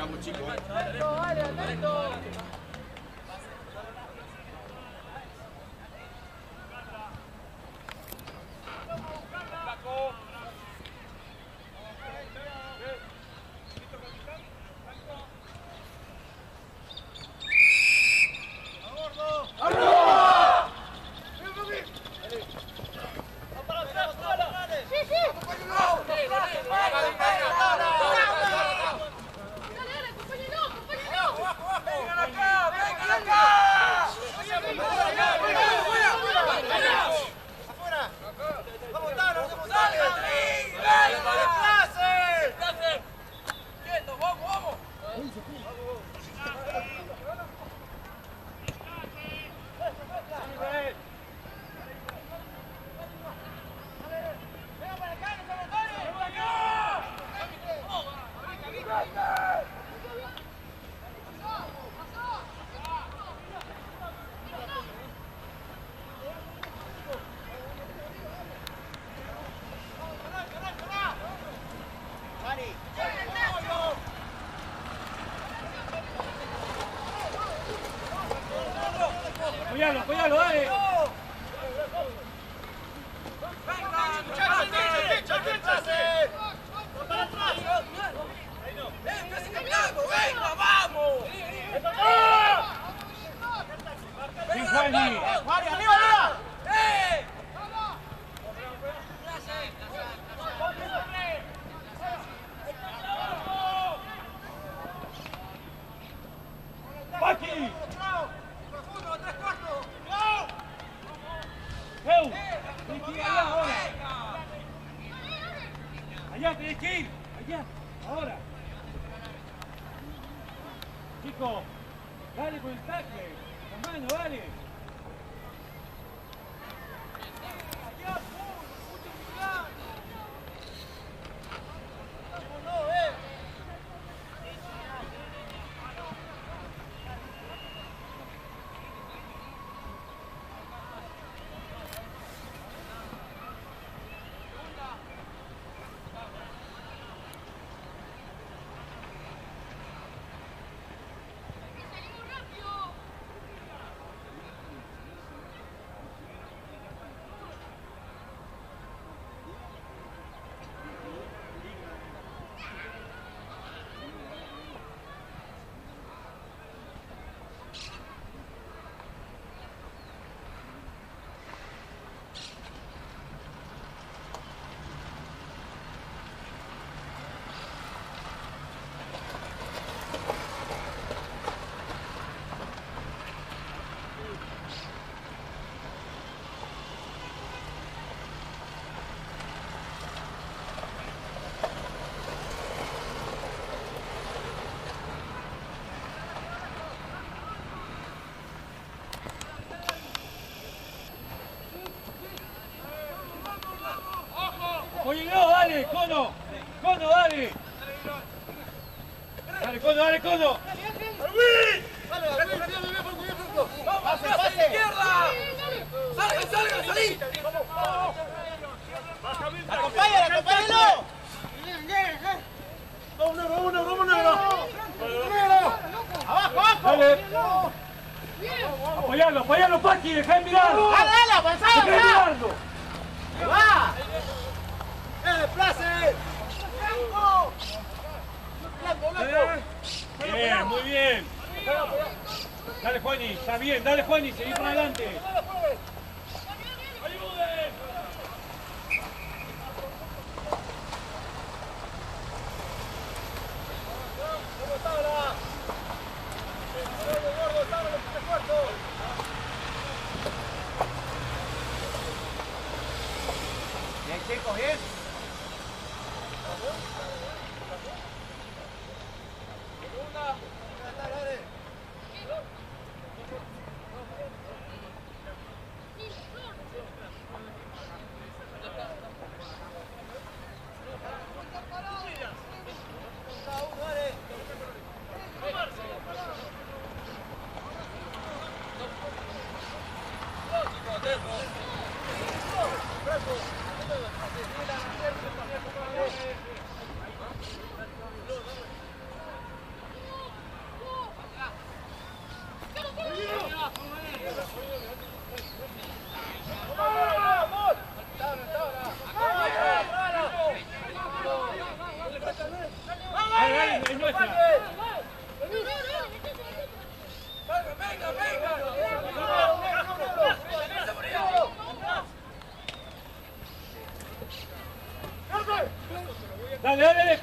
Vamos, chicos. Vale, atento. Apoyalo, apoyalo, dale. ¡Venga, vamos! Bien, Juani. ¡Juani, arriba, arriba! ¡Paqui! ¡Eu! Tenés que ir allá ahora. Allá tenés que ir. Allá, ahora. Chico, dale con el tackle. La mano, dale. Oye, no, dale, Cono. Cono, dale. Dale, Cono, dale, Cono. ¡Pase, pase! ¡Izquierda! ¡Salgan, salgan, salí! ¡Acompáñalo, acompáñalo! ¡Abajo, abajo! Dale. Apoyalo, apoyalo, Paqui, dejá de mirar. ¡Dale, dale, avanzado! Dejá de mirarlo. ¡Que va! ¡Desplace! ¡Blanco! ¡Blanco, blanco! Bien, muy bien. Dale, Juani, está bien, dale, Juani, seguí para adelante. Bien, chicos, bien. Dale, dale, dale.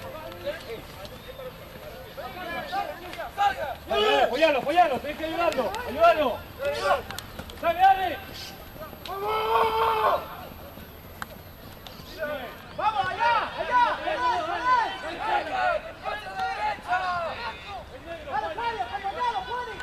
Dale, dale, apoyalo, apoyalo, tenés que ayudarlo, ayúdalo. Dale, dale. ¡Vamos, allá! ¡Allá! ¡Dale, acompañado, Juani!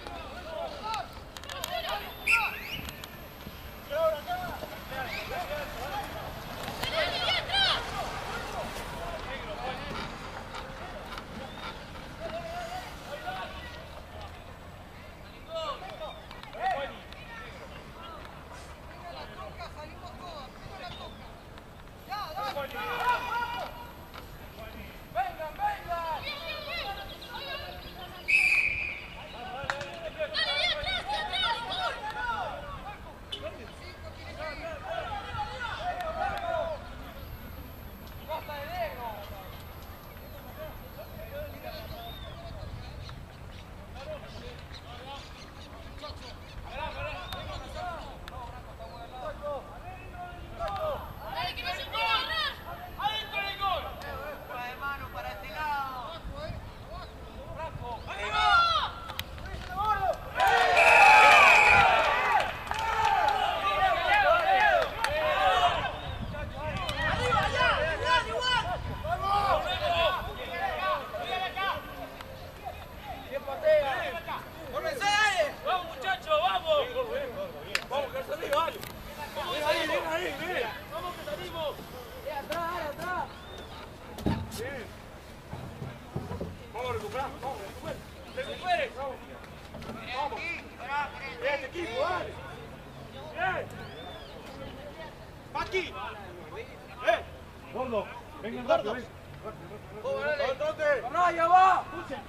Gordo, vengan rápido, ven. ¡Raya, va!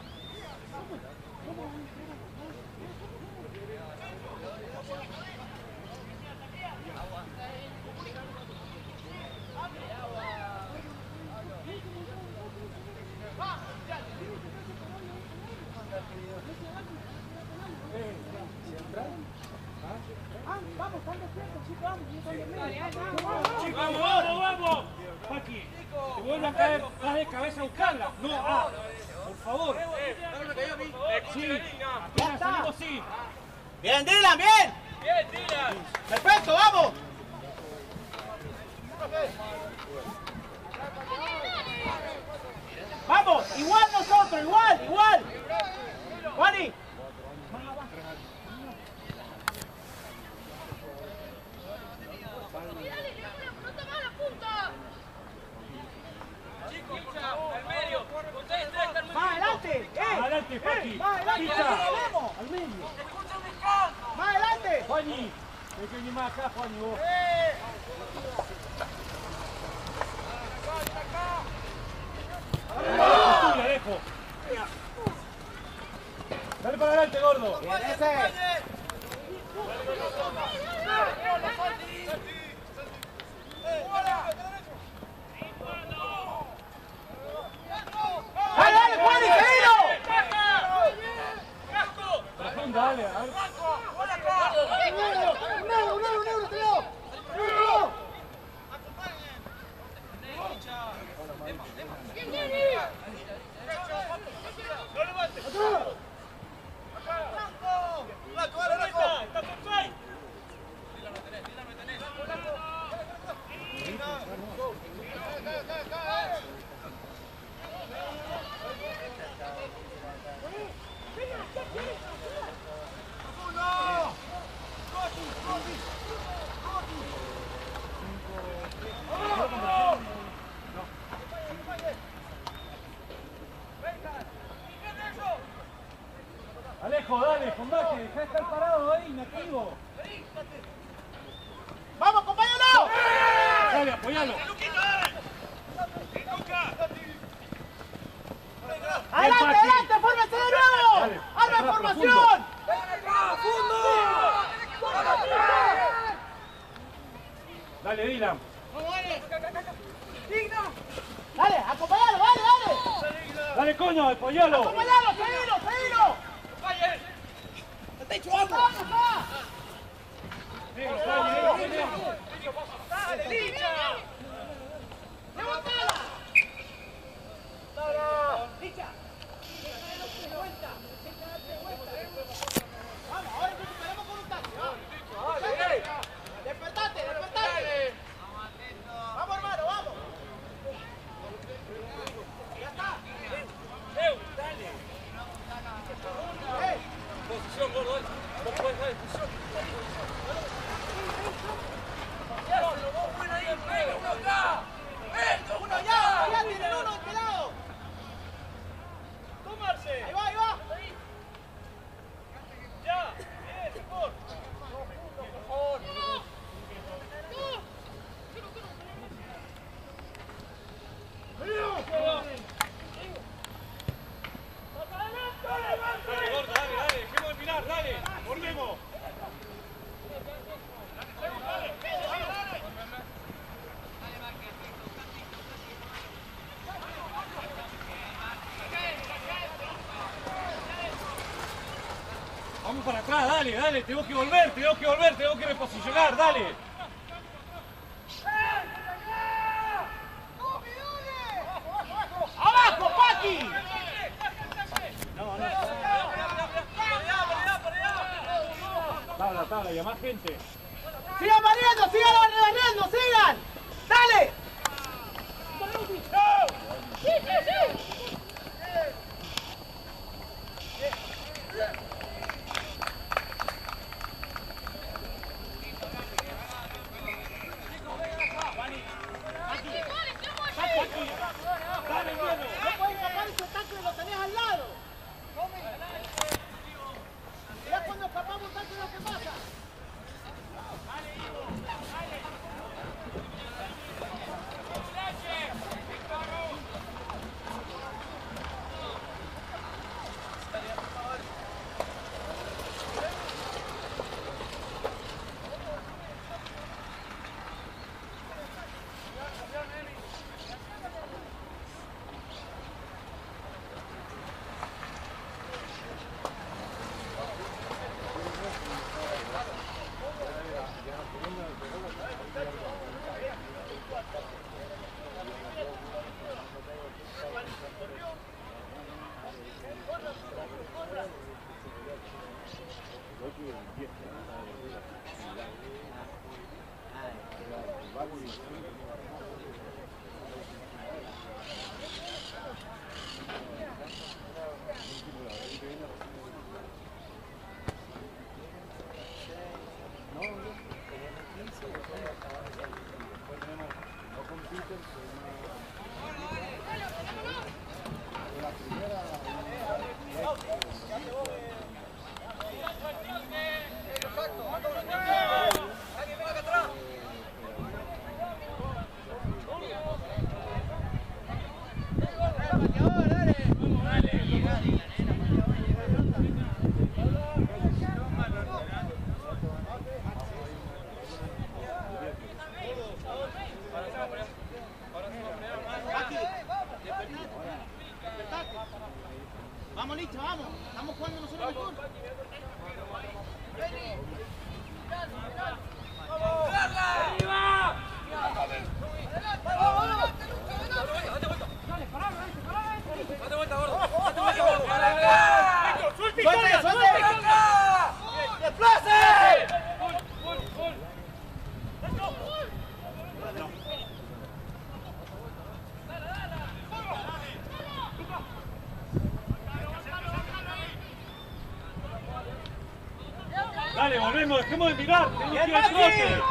Vamos, vamos, vamos. Paqui, te vuelvo a caer, vas de cabeza a buscarla. No, por favor. Sí, apenas salimos, sí. ¡Bien, Dylan, bien! Bien, Dylan. ¡Perfecto, vamos! ¡Vamos! ¡Igual nosotros! ¡Igual! ¡Igual! ¡Juani! ¡Más adelante! Adelante, Paqui. ¡Más adelante! Picha. ¡Vamos! Al medio. ¡Más adelante! Juani, hay que venir más acá, Juani, vos. Es tuya, Alejo. Dale para adelante, gordo. ¡Bien ese! ¡Dale, dale, Juani, seguilo! Profunda, dale, a ver. ¡Un euro, Teo! Alejo, dale, combate, dejá de estar parado ahí, inactivo. ¡Vamos, compañero! Dale, apoyalo. ¡Adelante, Paqui. adelante! ¡Fórmese de nuevo! Dale, ¡Arma atrás, formación! Dale, Dylan. ¡Dale, acompañalo, dale, dale! Dale, coño, apoyalo. ¡Acompañalo, seguilo, seguilo! ¡Vamos, va! Negro, dale, negro, negro. ¡Levantala! tú para atrás, dale, dale, tengo que volver, tengo que reposicionar, dale. ¡Abajo, Paqui! Tabla, y a más gente. ¡Sigan barriendo, sigan barriendo, sigan! ¡Dale! No puedes escapar ese tackle, lo tenés al lado. Ya cuando escapamos un tackle, lo que pasa. Vamos, Licha, vamos. Estamos jugando nosotros mejor. Dale, volvemos, dejemos de mirar, tenemos que ir al trote.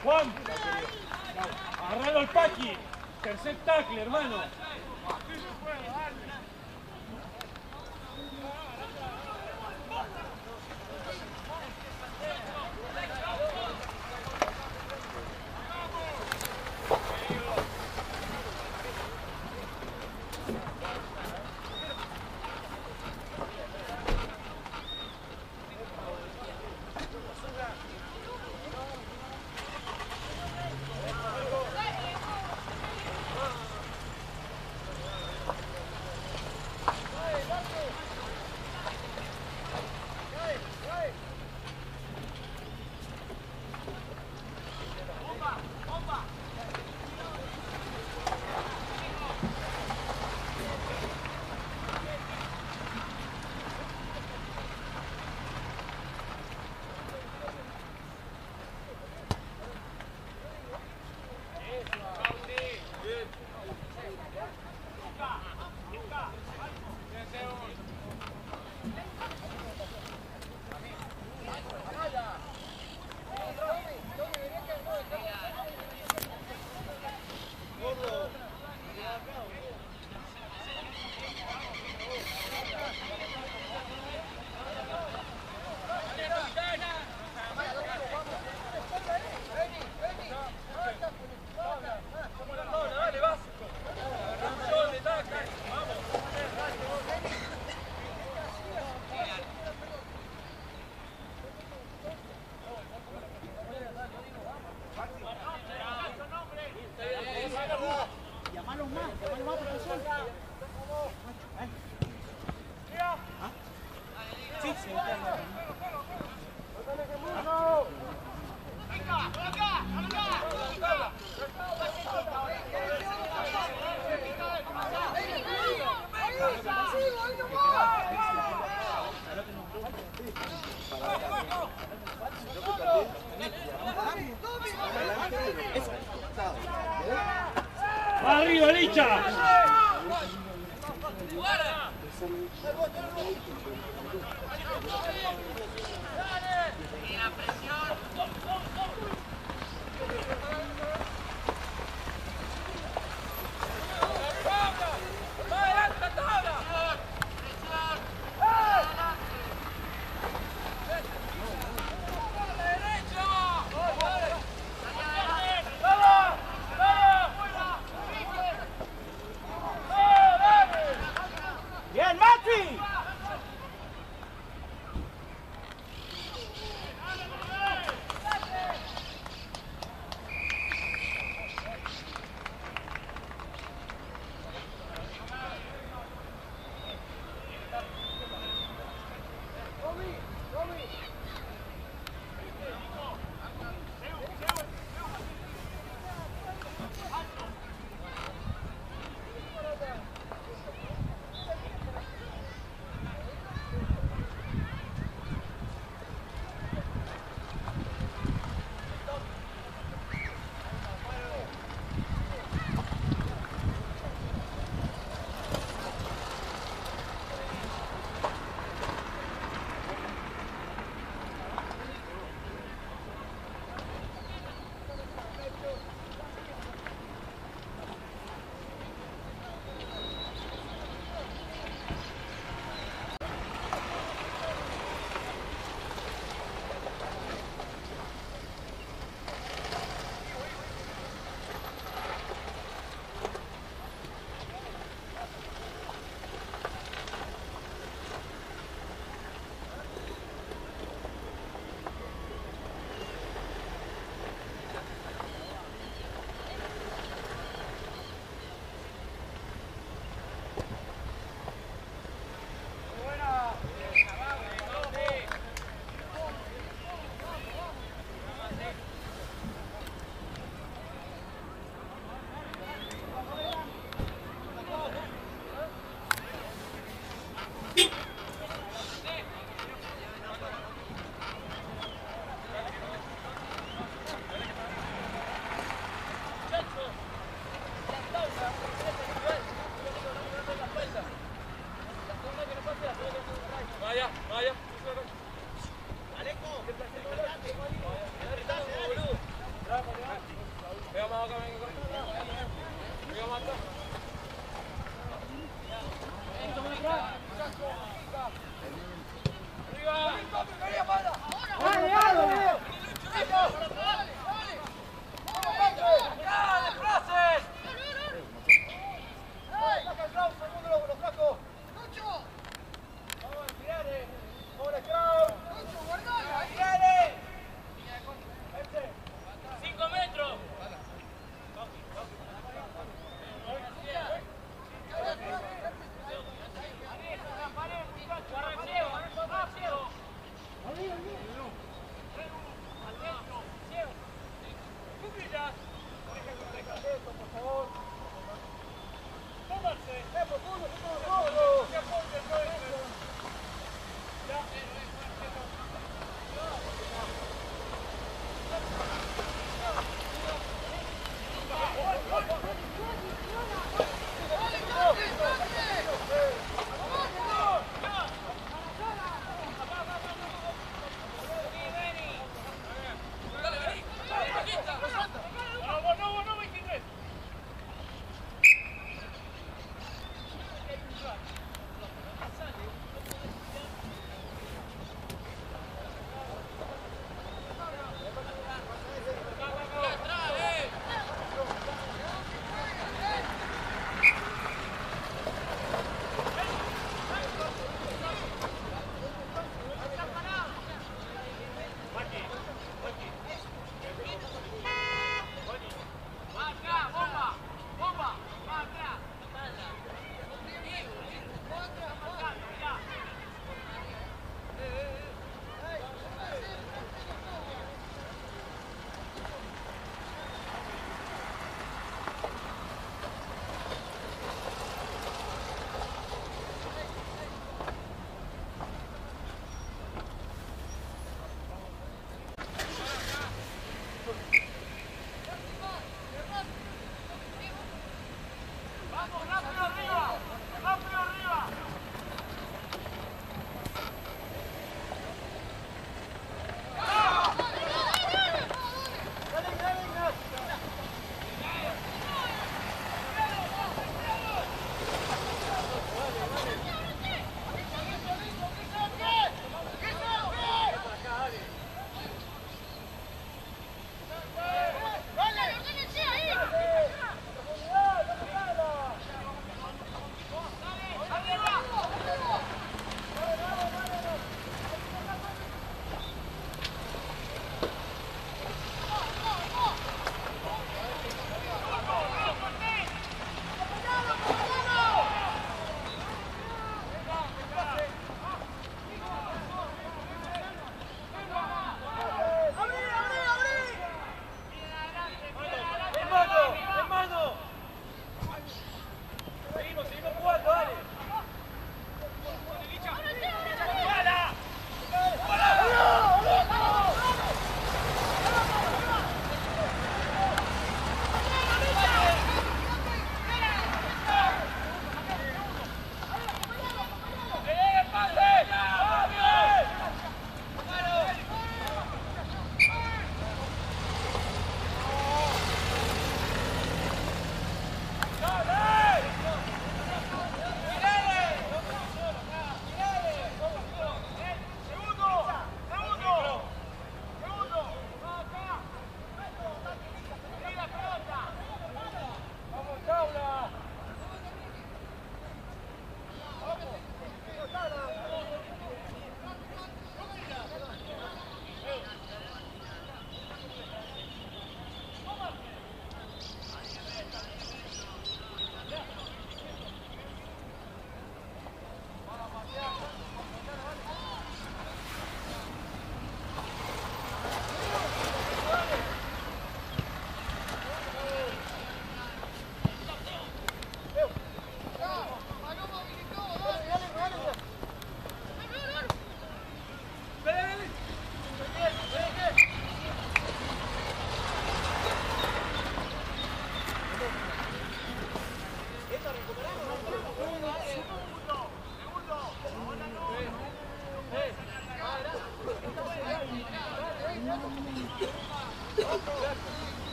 Juan, agarralo al Paqui. Tercer tackle, hermano. ¡Arriba, Licha!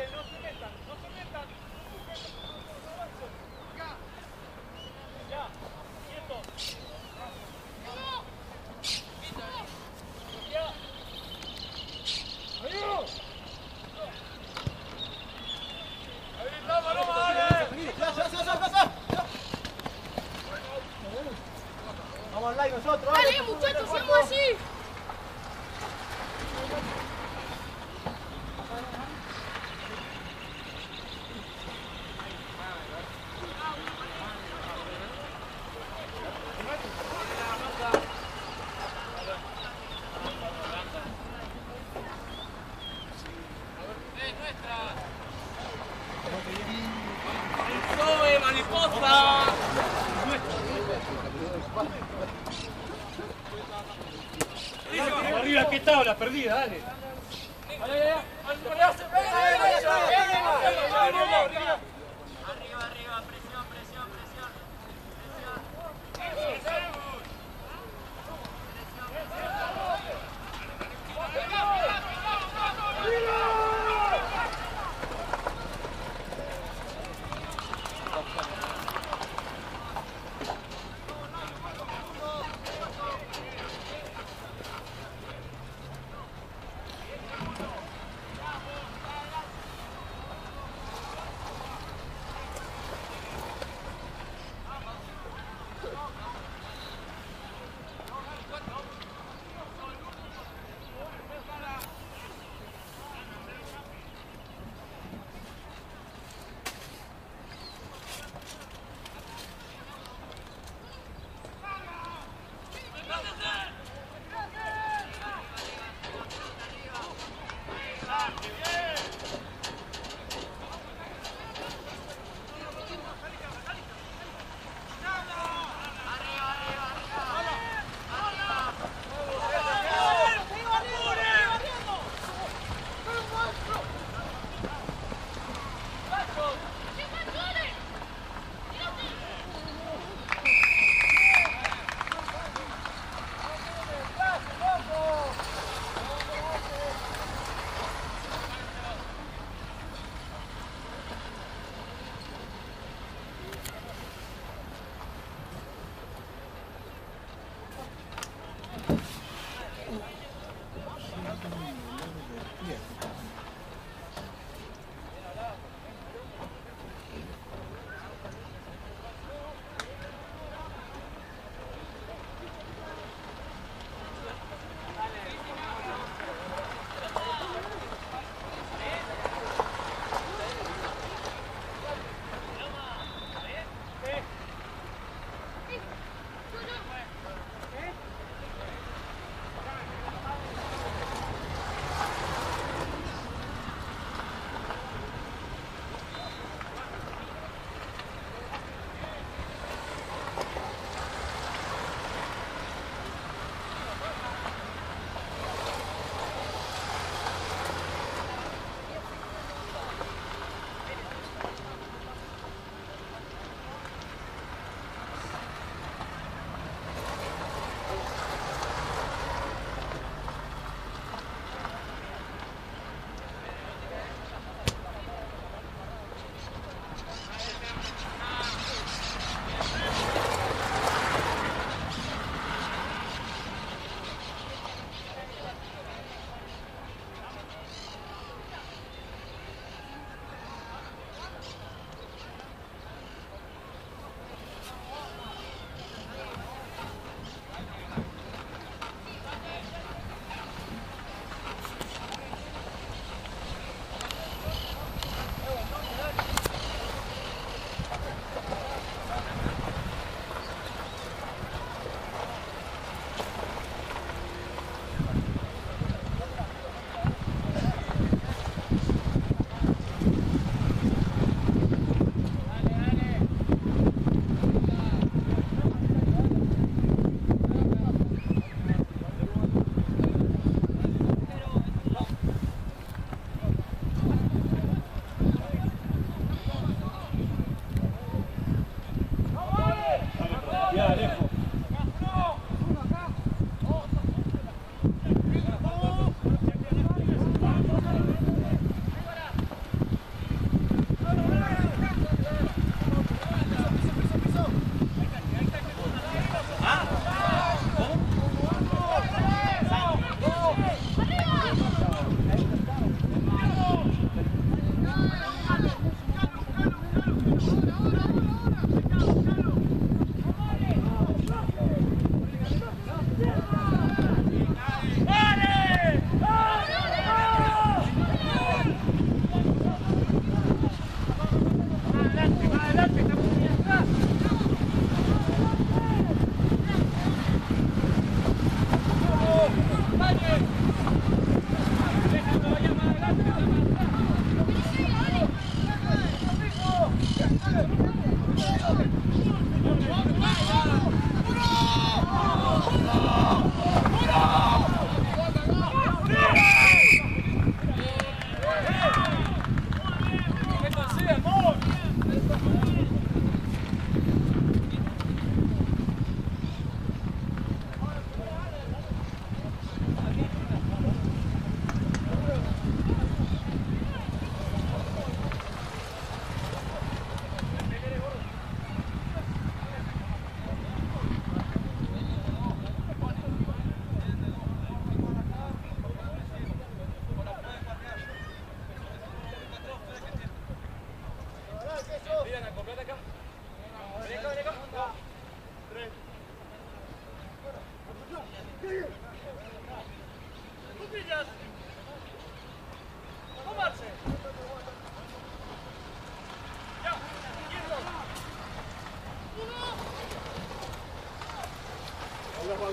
Vamos online nosotros. Dale, muchachos, seamos así. Arriba, ¿qué tabla? Perdida, dale.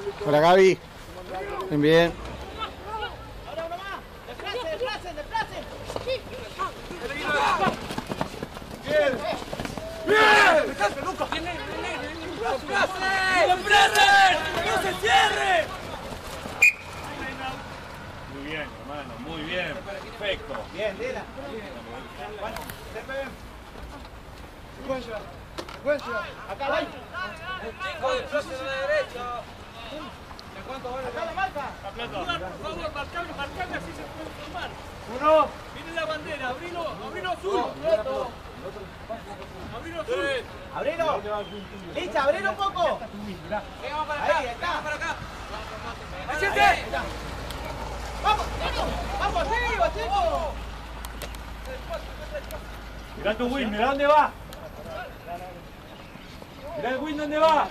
Hola Gaby. Bien, bien. Ahora uno más. Desplacen. ¡No se cierre! Muy bien, hermano, muy bien. Perfecto. Bien, Dela. Bueno, secuencia. Acá va. Chico, del próximo a la derecha. Acá la marca. Por favor, marcame así se puede formar. Uno. Viene la bandera, abrilo azul. Abrilo azul. Abrilo. Licha, abrilo un poco. Vamos para acá. Ahí está. Para acá. Ahí está. Vamos arriba, chicos. Mirá tu win, mirá dónde va. Mirá el win dónde va.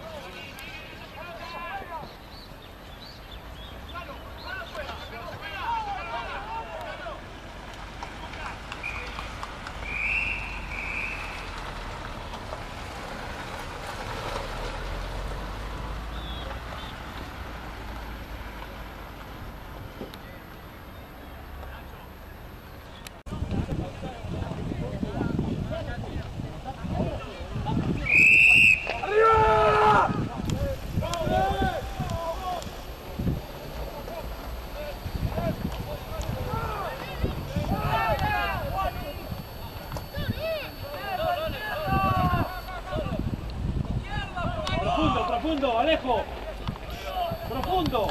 Profundo, Alejo. Profundo.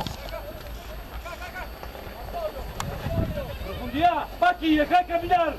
Profundidad. Paqui, dejá de caminar.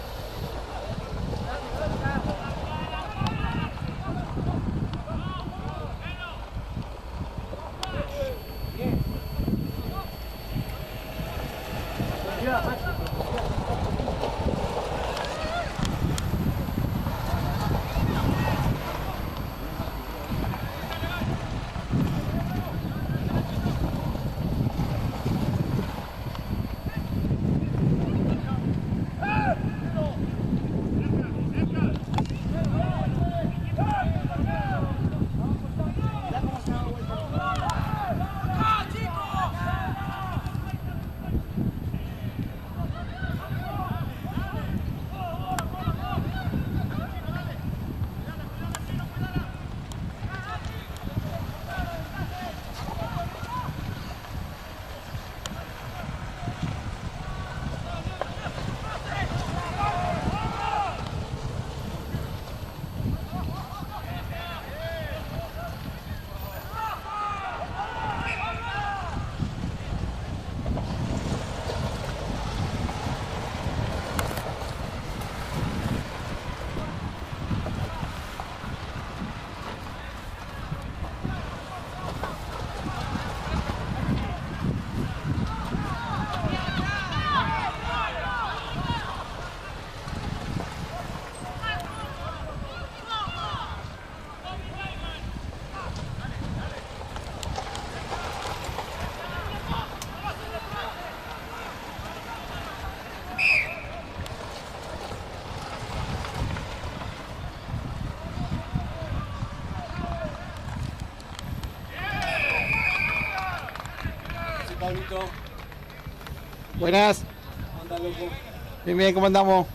Buenas. Bien, bien, ¿cómo andamos?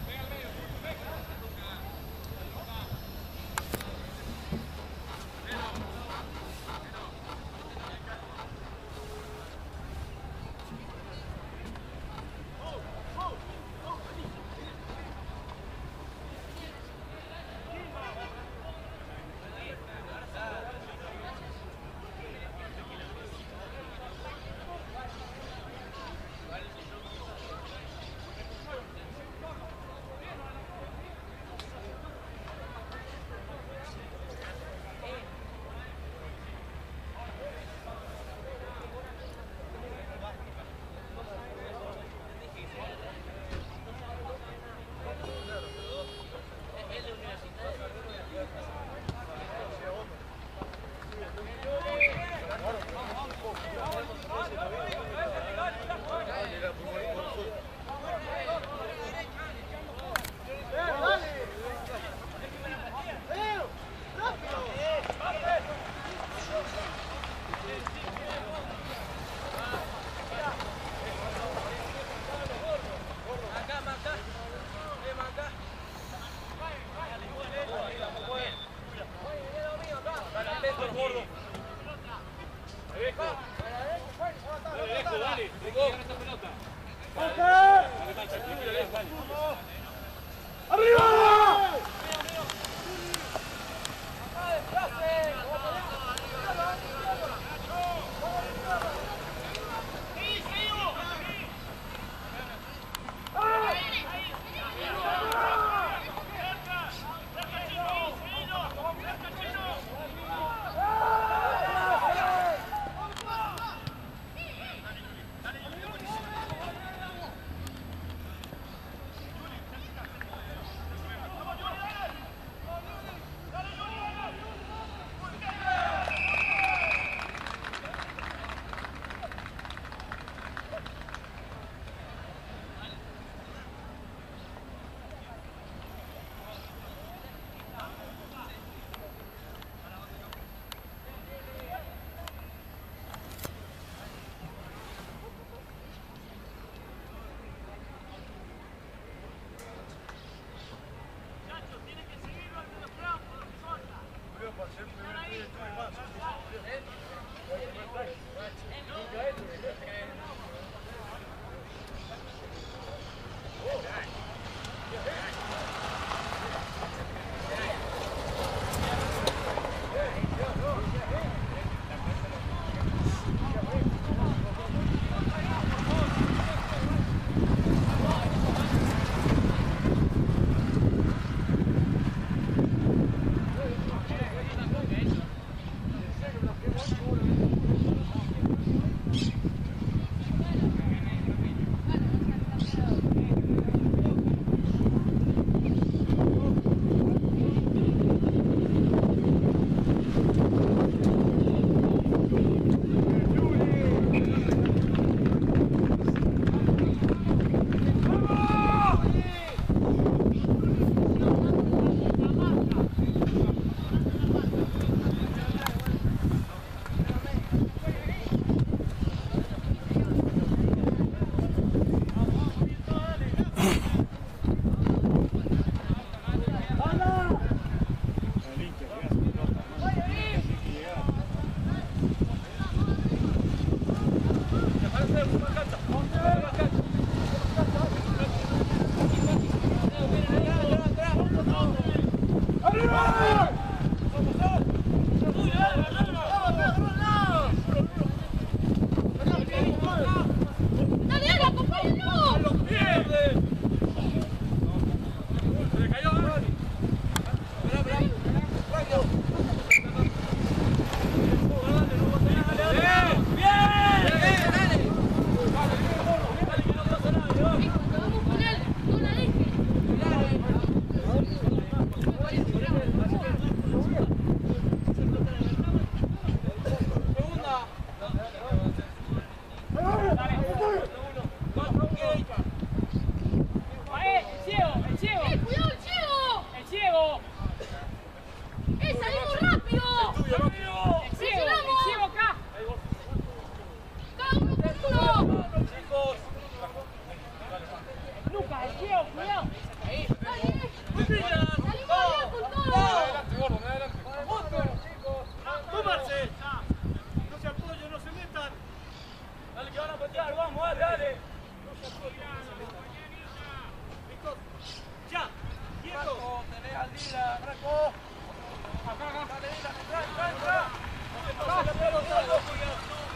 ¡Tú, Marcel! No se apoyen, no se metan. Dale, que van a patear, vamos, dale, dale. No se apoyen, no se metan. Víctor, ya, quieto. Franco, tenés al Dila, Franco. Acá. Dale, Dila, entra. No te pases la pelota, loco, ya.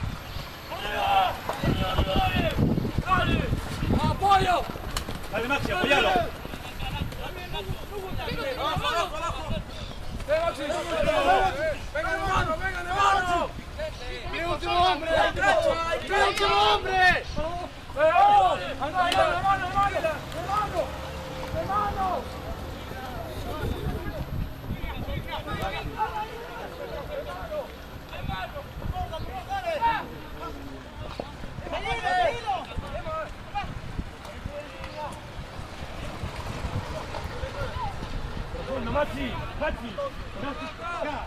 ¡Arriba! ¡Dale! ¡Apoyo! Dale, Maxi, apoyalo. ¡Abajo! ¡Venga, hermano! ¡Mi último hombre! ¡Mi último hombre! Maxi, acá.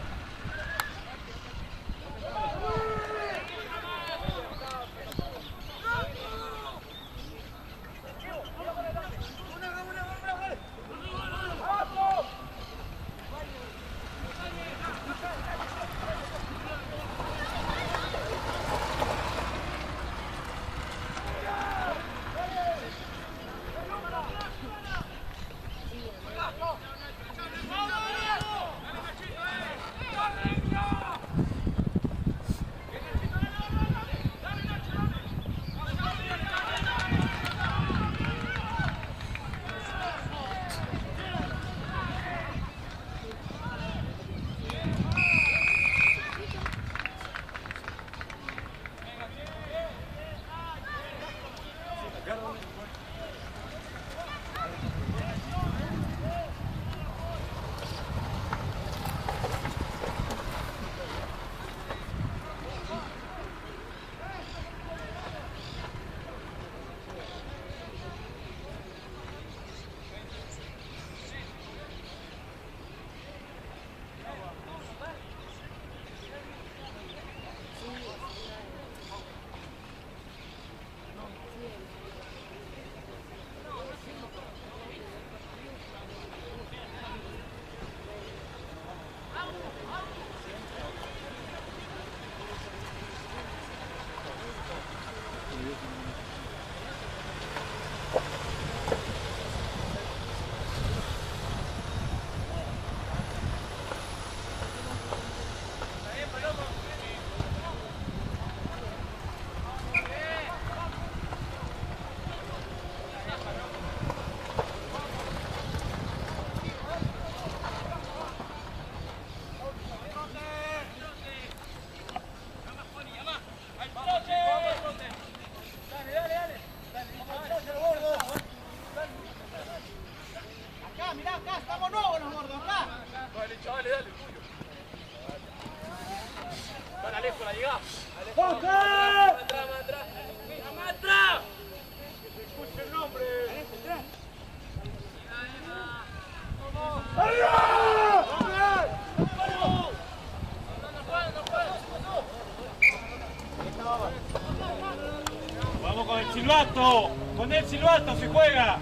Vamos con el silbato, con el silbato se juega.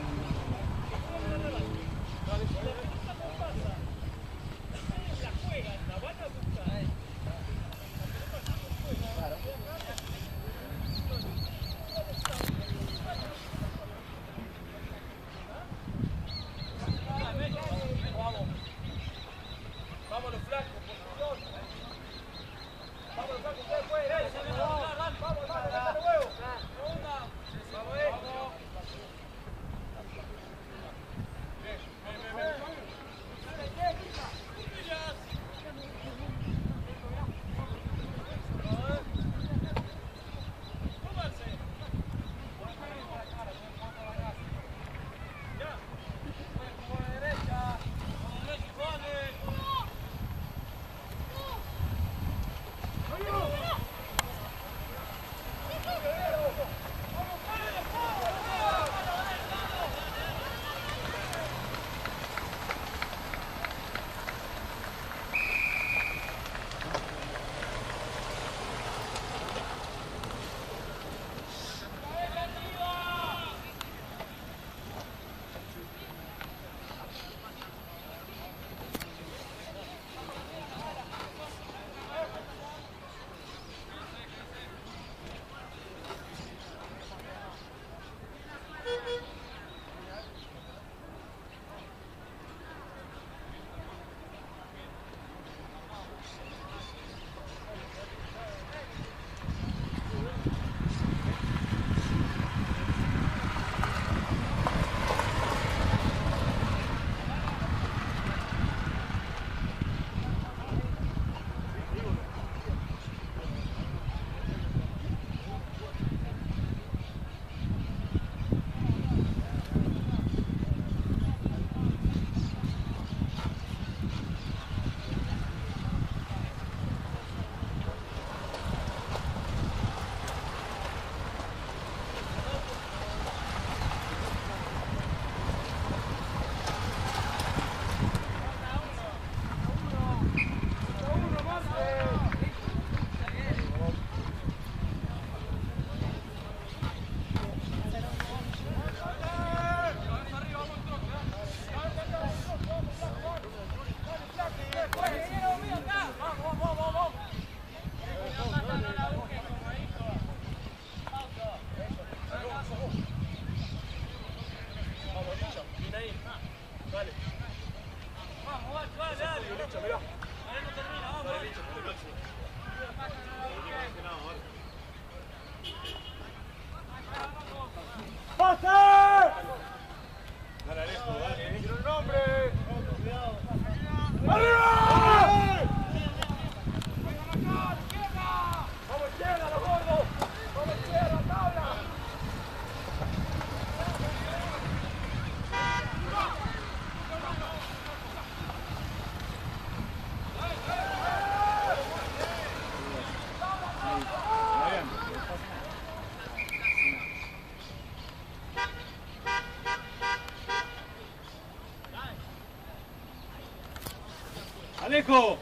Vamos, dale, dale. Ahí no termina, vamos. ¡Pase! Dale, Alejo, dale. ¡Tiro el nombre! ¡Arriba! ¡Vamos izquierda, los gordos! ¡Vamos izquierda, tabla! Alejo.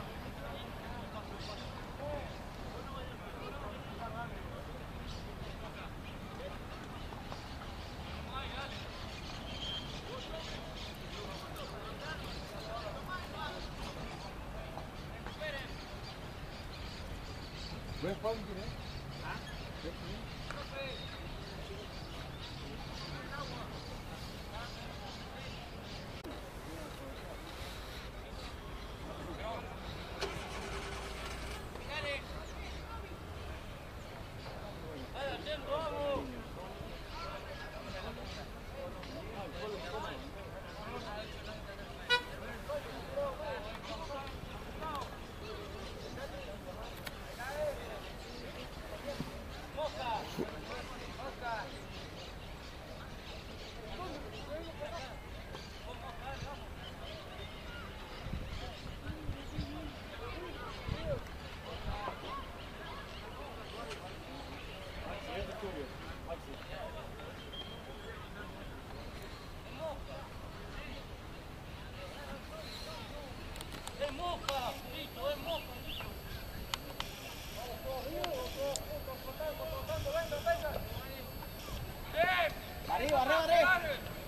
Arriba, arriba, arriba.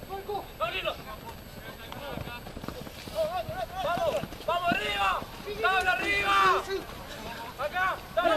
¡Vamos! ¡Vamos arriba! ¡Tabla arriba! ¡Acá! ¡Tabla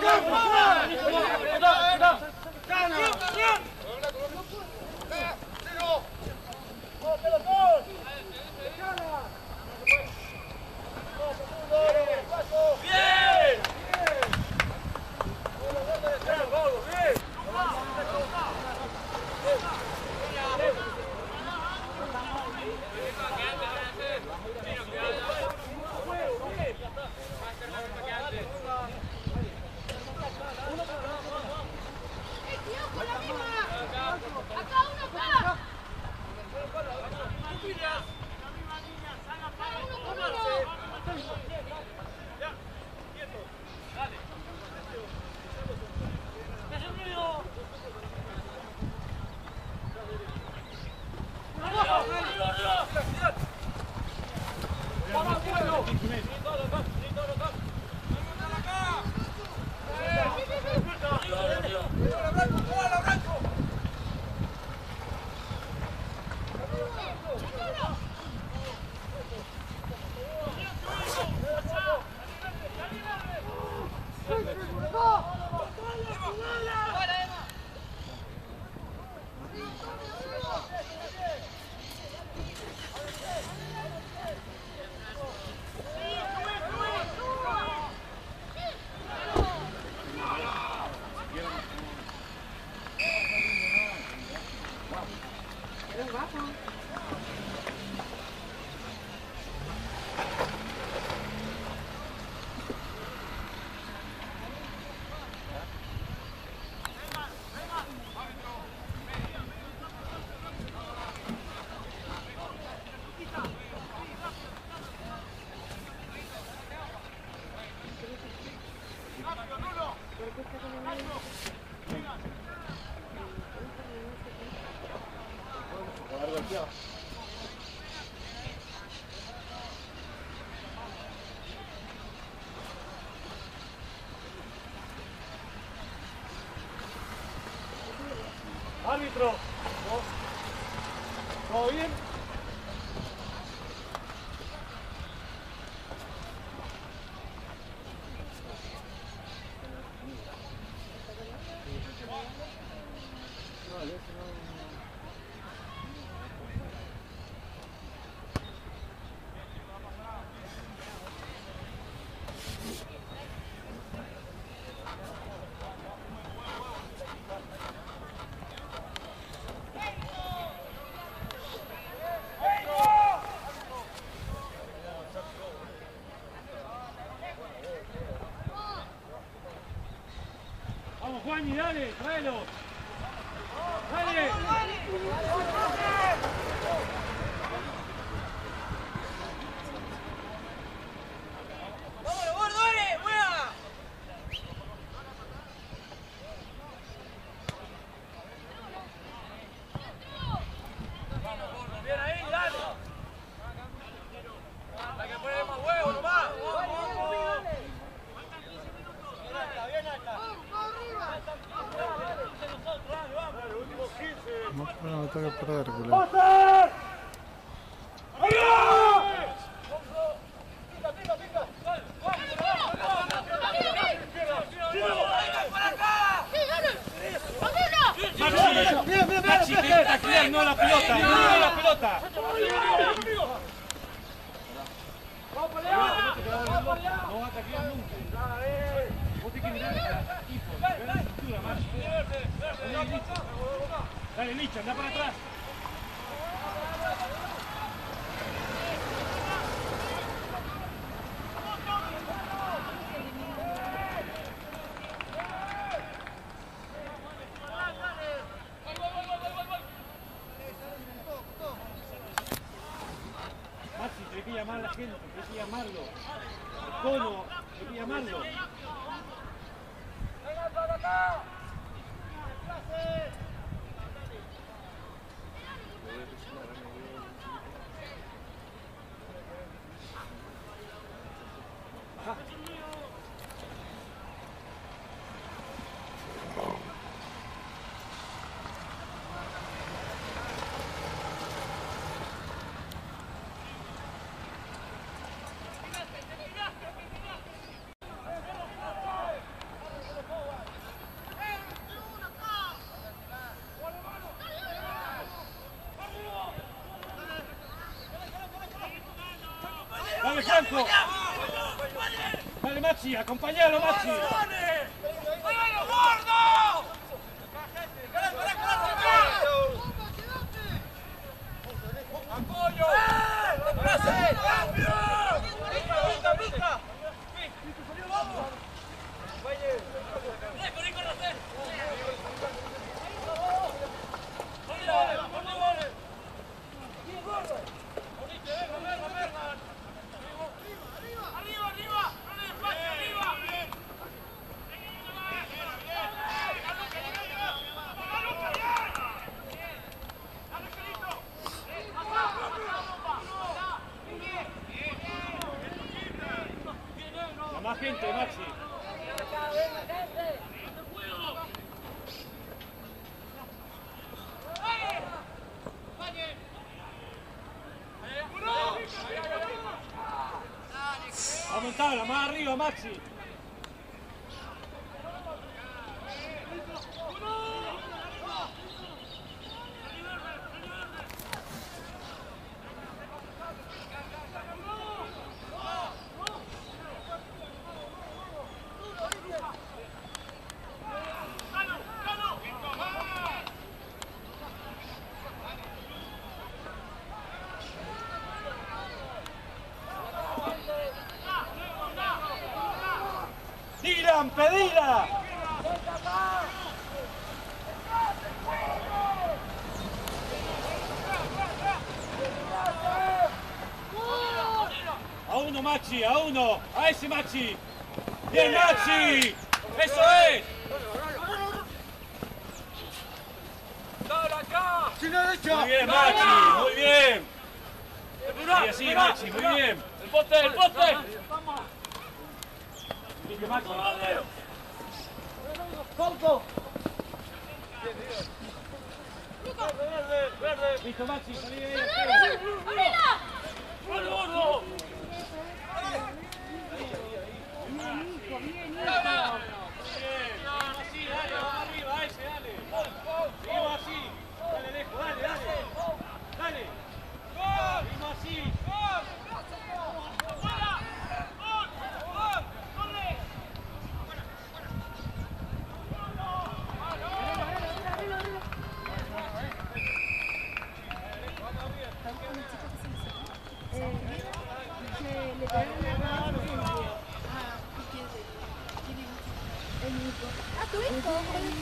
Árbitro. ¿Todo bien? Dani, dale, tráelo. Dale. ¡Vámonos, gordo, dale! ¡Juega! Vamos, gordo, bien ahí, dale. Hay que poner más huevo nomás. Bien alta. No tengo que perder, culo. ¡José! ¡Arriba! Maxi, que taclear, no la pelota, no la pelota. ¡Vamos para allá! ¡Vamos para allá! No va a taclear nunca. Vos tenés que mirar al equipo, ver la estructura, Maxi. Dale, Licha, anda para atrás. Maxi, tenés que llamar a la gente, tenés que llamarlo. Al cono, tenés que llamarlo. ¡Venga para acá! Dale, Franco. Dale, Maxi, acompañalo, Maxi. ¡Vámonos, gordo! ¡Apoyo! La más gente, Maxi. A montarla, más arriba, Maxi. ¡Tiran, pedila! A uno, Maxi, a uno. A ese, Maxi. ¡Bien, Maxi! ¡Eso es! ¡Dale acá! Muy bien, Maxi, muy bien. Y así, Maxi, muy bien. ¡El poste, el poste! Listo, Maxi. Listo, Maxi, salí de ahí. ¡Gordo, gordo! Bien, así, dale, vamos arriba, ese, dale. Seguimos así. Dale, lejos, dale, dale. Dale. Seguimos así. ¿A tu hijo?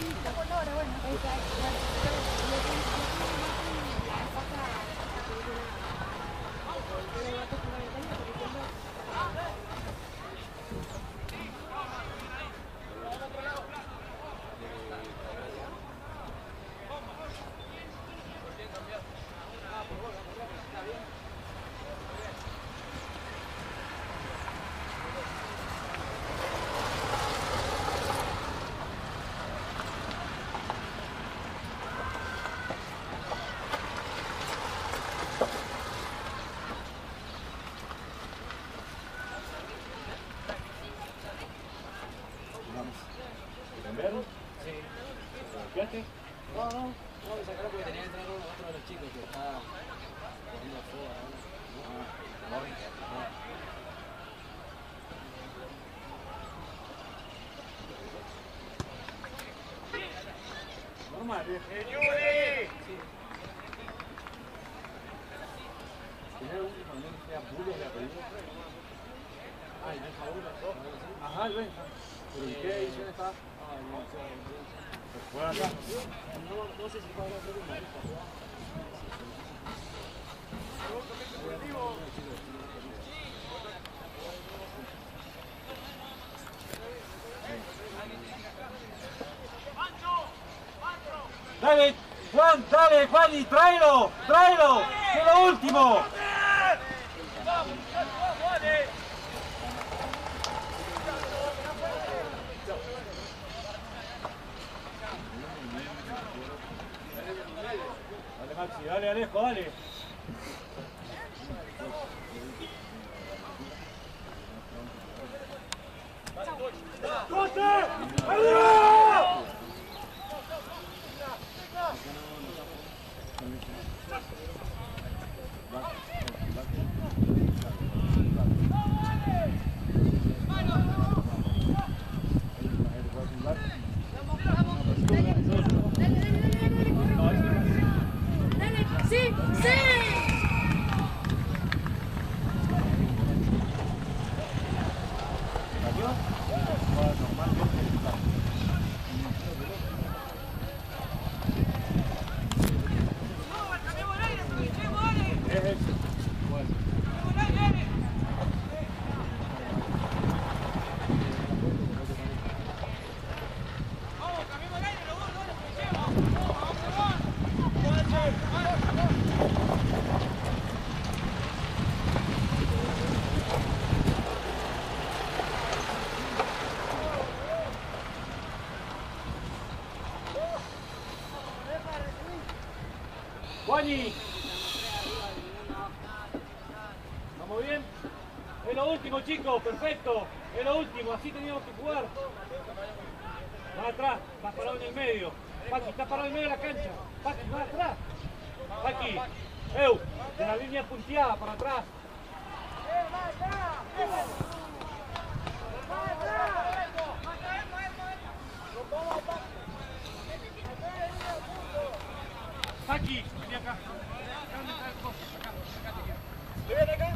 Ajá, el Benja. ¿Pero en qué edición está? Bueno, acá. No sé si va a haber otro que dale, Juan, dale, Juani, tráelo, tráelo, que es lo último. Dale, Maxi, dale, Alejo, dale. ¡Coche! ¡Arriba! ¡Sí! ¡Sí! Juani. ¿Vamos bien? Es lo último, chicos, perfecto. Es lo último, así teníamos que jugar. Más atrás, vas parado en el medio. Paqui, estás parado en el medio de la cancha. Paqui, más atrás. Paqui, de la línea punteada, para atrás. Paqui, vení acá. ¿Dónde está el coso? Acá, acá te quiero. ¿Te ven acá?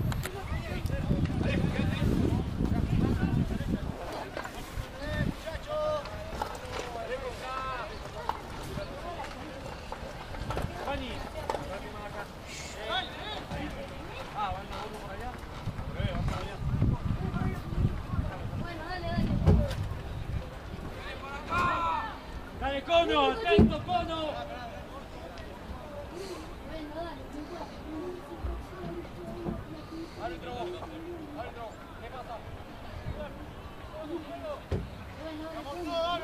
¡Dale, Cono! ¡Atento, Cono! ¡Árbitro! ¡Árbitro! ¿Qué pasa? ¡Vamos todos!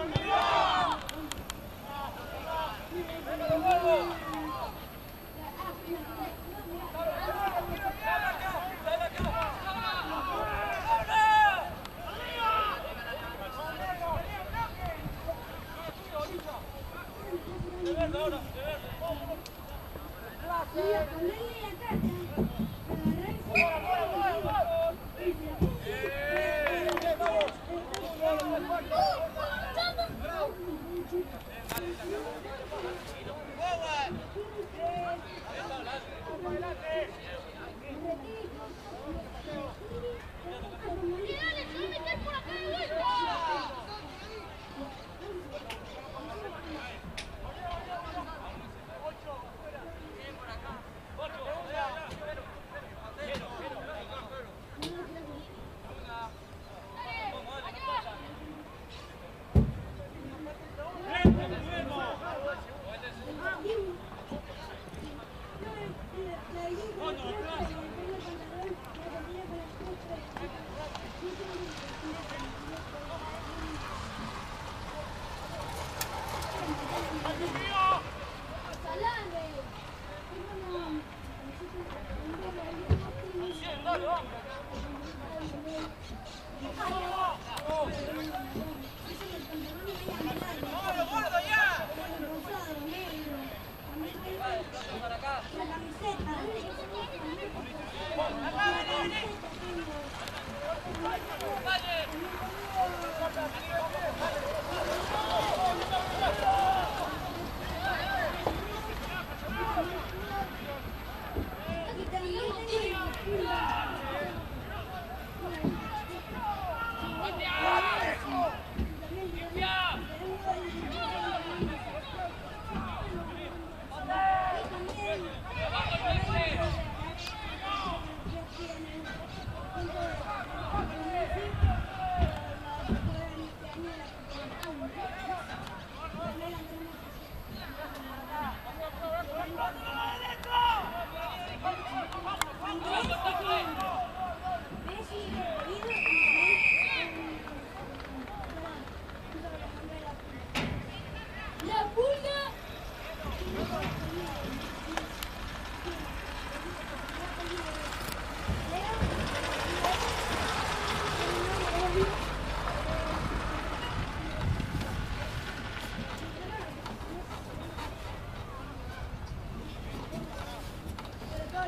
¡Déjalo, Gordo!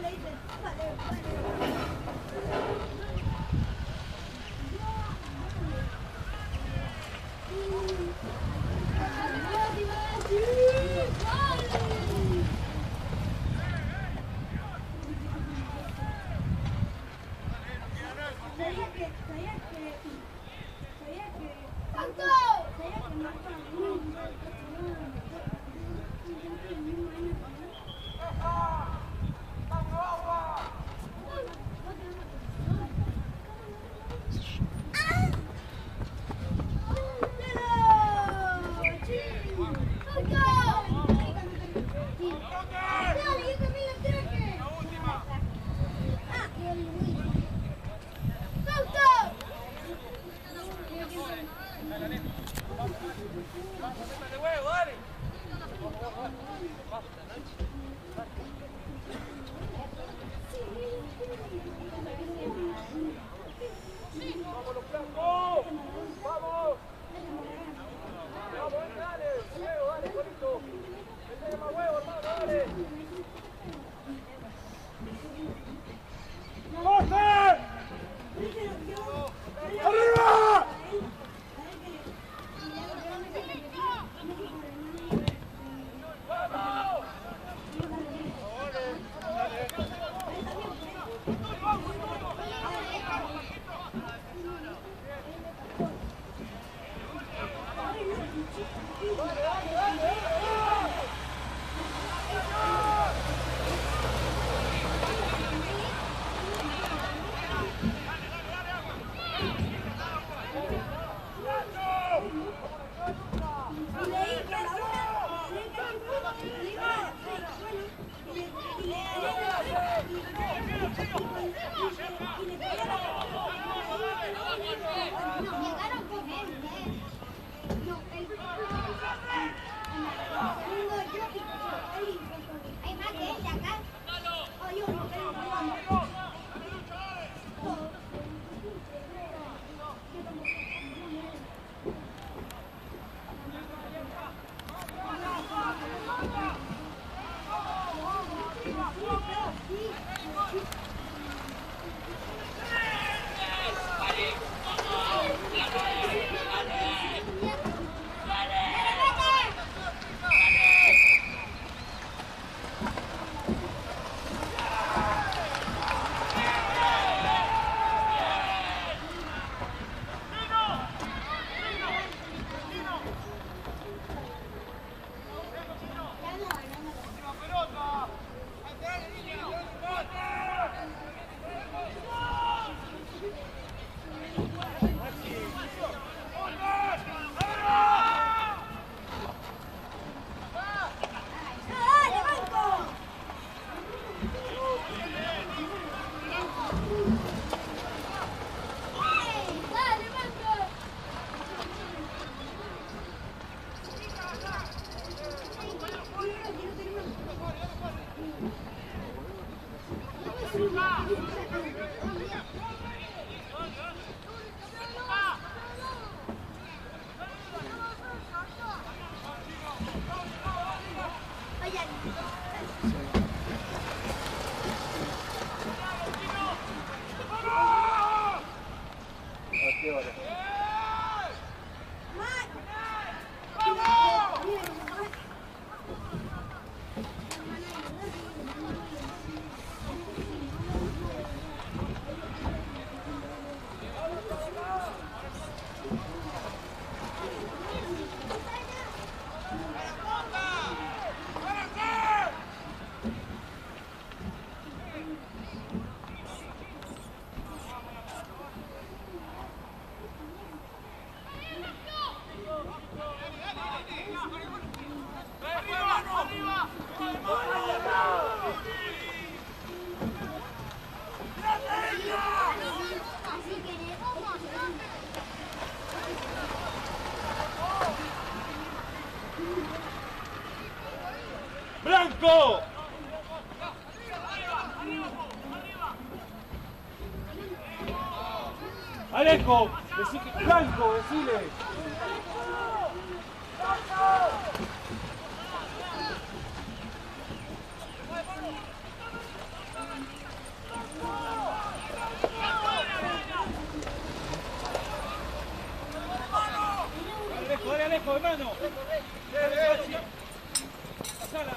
¡Blanco! Alejo, Blanco, decile. abajo, hermano. Pasala.